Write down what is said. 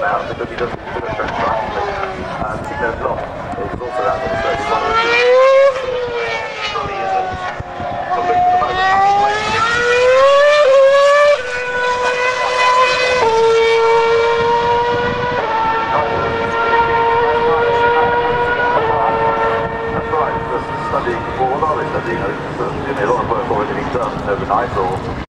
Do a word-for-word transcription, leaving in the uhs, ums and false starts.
out because he doesn't do a straight shot. And there's not. It was also out on the thirty-one. Surely isn't. The loop at the moment hasn't played. That's right. Studying, well, what are they studying? There's a lot of work already being done overnight or